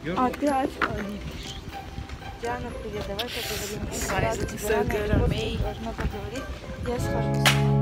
Опять Диана, привет, давай поговорим. Должна поговорить. Я схожу.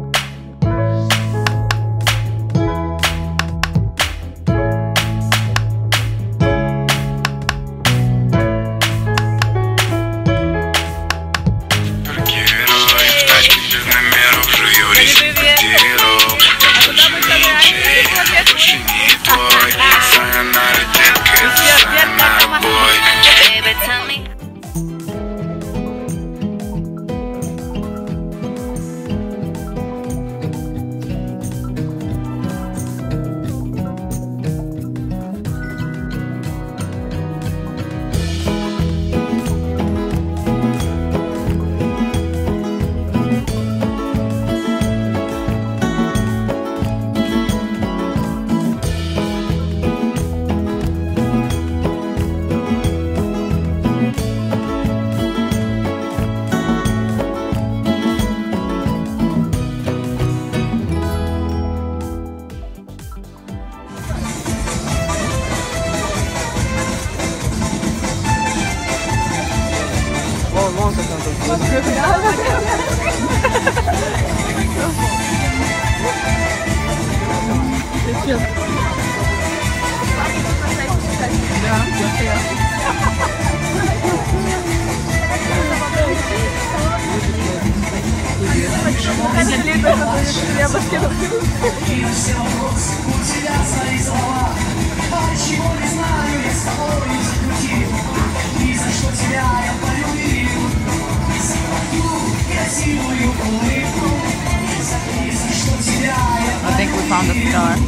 I think we found the star.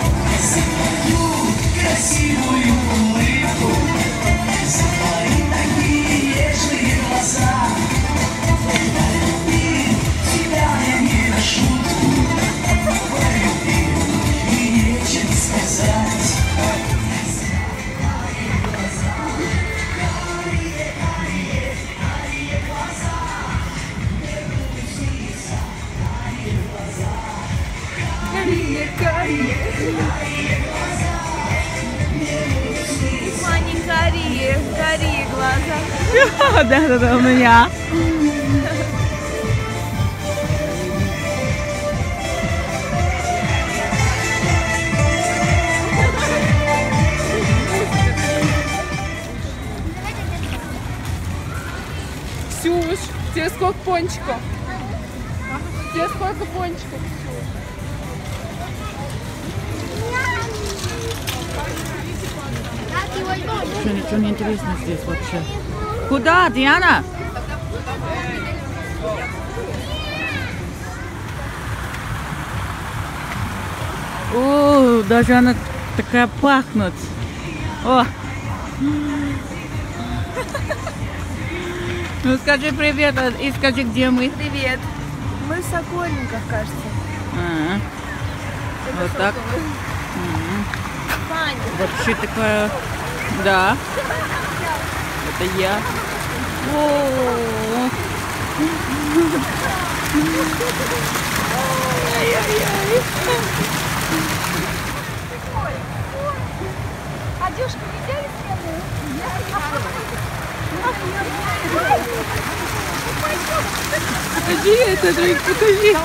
Карие глаза. Да, у меня. Ксюш, тебе сколько пончиков? Тебе сколько пончиков, Ксюш? Ничего не интересно здесь вообще. Куда, Диана? О, даже она такая пахнет. О. Ну скажи привет и скажи, где мы. Привет. Мы в Сокольниках, кажется. Вот так. Фаня. Вообще такая, да. Это я. О. Одежку не взяли Покажи это, Дрейк, покажи.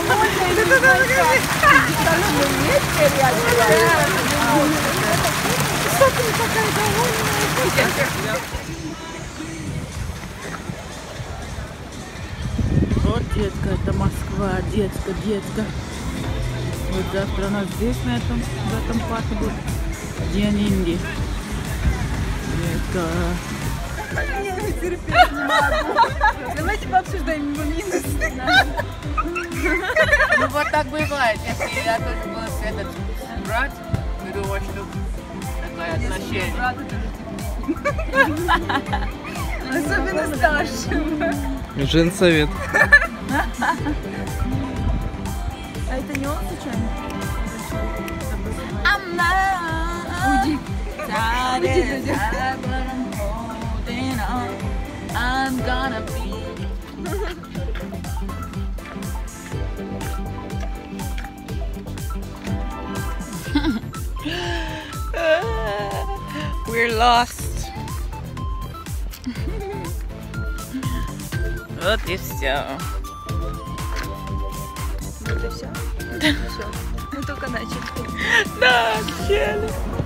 Вот, детка, это Москва, детка, детка. Вот завтра у нас здесь, в этом парке будет День Индии. Детка. Давайте пообсуждаем его минусы. Ну вот так бывает, если я тоже буду этот брать, говорю, что такое отношение. Особенно старшим. Женсовет. А это не он случайно? Уйди. I'm gonna be. We We're lost. Вот и все. Вот и все. Все. Мы только начали. Да, начали.